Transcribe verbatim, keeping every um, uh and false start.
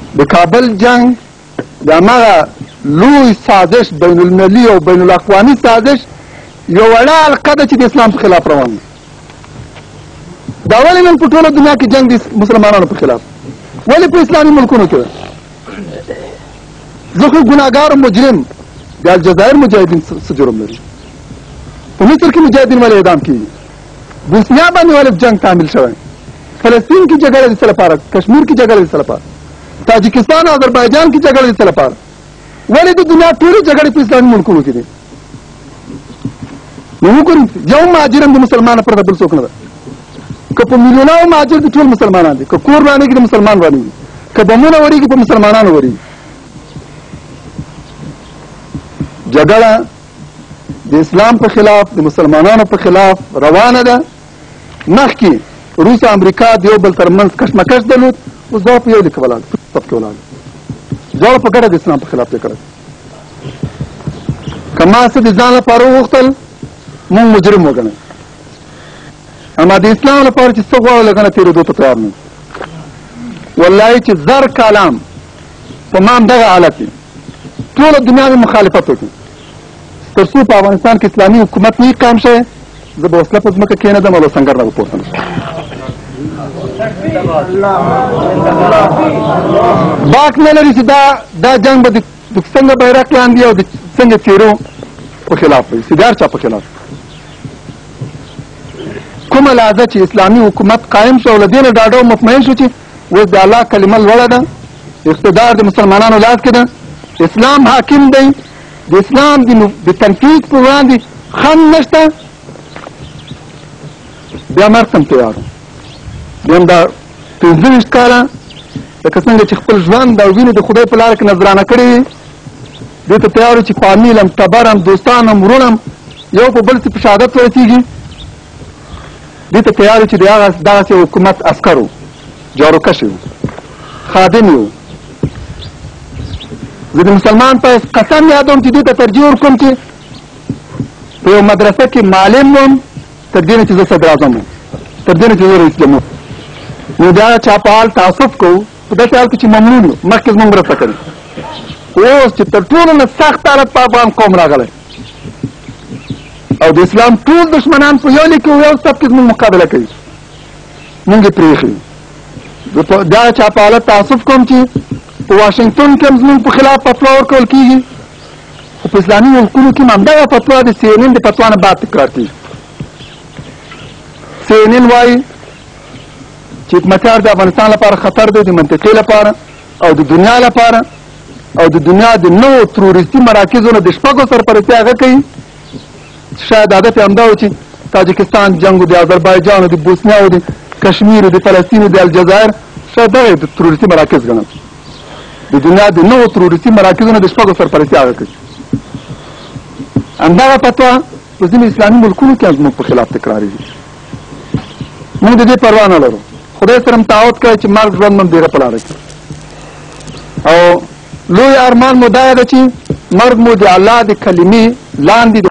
د کابل جنگ د هماغه لوی سازش بین المللي او بین الاقوامي سازش یو وړه حلقه ده چې د اسلام په خلاف روان ده. دا ولې نن په ټوله دنیا کې جنگ د مسلمانانو په خلاف؟ ولې په اسلامي ملکونو کې ده؟ زه خو ګناهګار مجرم د الجزایر مجاهدین څه جرم لري؟ په مصر کې مجاهدین ولې اعدام کېږي؟ بوسنیا باندې ولې جنگ تعمیل شوی؟ فلسطین کې جګړه د څه لپاره؟ کشمیر کې جګړه د څه لپاره؟ تاجکستان او اذربایجان کې جګړه د څه لپاره؟ ولې د دنیا ټولې جګړې په اسلامي ملکونو کې دي؟ نو وګورئ یو مهاجر هم د مسلمانه پرته بل څوک نه ده. که په میلیونونو مهاجر دي ټول مسلمانان دي، که کور رانیږي د مسلمان رانیږي، که بمونه ورېږي په مسلمانانو ورېږي. جګړه د اسلام په خلاف د مسلمانانو په خلاف روانه ده. مخکې روس امریکا د یو بل ترمنځ کشمکش درلود، اوس دواړه په یو لیک ولاړ صف کې ولاړ دواړه په ګډه د اسلام په خلاف یې کړی. که ما څه د ځان لپاره وغوښتل مونږ مجرم وګڼئ، اما د اسلام لپاره چې څه غواړو لږ نه تېرېدو ته تیار نه. والله چې زر کالام په ما همدغه حالت وي، ټوله دنیا مې مخالفت وکړي، تر څو په افغانستان کې اسلامي حکومت نه وي قایم شوی، زه به وسله په ځمکه کښېنېدم او له سنګر نه به پورته نه شم. باک نه لري چې دا دا جنګ به د څنګه بیرغ لاندې او د څنګه تیرو په خلاف وي، چې د هر چا په خلاف. کومه لحظه چې اسلامي حکومت قایم شو او له دې نه ډاډه او مطمئن شو چې اوس د الله کلمه لوړه ده، اقتدار د مسلمانانو لاس کې ده، اسلام حاکم دی، د اسلام د تنفیذ په وړاندې خنډ نشته، بیا مرګ ته هم تیار وم. بیا هم دا پنځه ویشت کاله لکه څنګه چې خپل ژوند او وینې د خدای په لاره کې نذرانه کړې وي، دې ته تیار وو چې فامیل هم، ټبر هم، دوستان هم، ورونه هم یو په بل پسې په شهادت ورسېږي. دې ته تیار وو چې د هغه دغسې حکومت عسکر وو، جاروکش وو، خادم وو. زه د مسلمان په قسم یادوم چې دې ته ترجیح ورکوم چې په یو مدرسه کې معلم وم تر دې نه چې زه صدر اعظم وم، تر دې نه چې زه رئیس جمهور. نو د هغه چا په حال تعصب کوو په داسې حال کې چې ممنون یو، مخکې زموږ مرسته کړې. اوس چې تر ټولو نه سخت حالت په افغان قوم راغلی او د اسلام ټول دشمنان په یو لیک کې یو صف کې زموږ مقابله کوي، مونږ یې پرېښي. زه د هغه چا په حالت تعصب کوم چې په واشنګټن کې هم زموږ په خلاف فتوا ورکول کېږي، خو په اسلامي ملکونو کې هم همدغه فتوا د سی این این د فتوا نه بعد تکرار کېږي. سی این این وایي چې حکمتیار د افغانستان لپاره خطر دی، د منطقې لپاره او د دنیا لپاره، او د دنیا د نوو تروریستي مراکزو نه د شپږو سرپرستي هغه کوي. شاید هدف یې همدا و چې تاجکستان جنګ د اذربایجان او د بوسنیا او د کشمیر او د فلسطین او د الجزایر شاید دغه د تروریستي مراکز ګڼل. د دنیا د نوو تروریستي مراکزو نه د شپږو سرپرستي هغه کوي. همدغه فتوا په ځینې اسلامي ملکونو کې هم زموږ په خلاف تکرارېږي. موږ د دې پروا نه لرو، خدای سره هم تعهد کوي چې مرګ ژوند مو ډېره په لاره کړي، او لوی ارمان مو دا ده چې مرګ مو د الله د کلمې لاندې د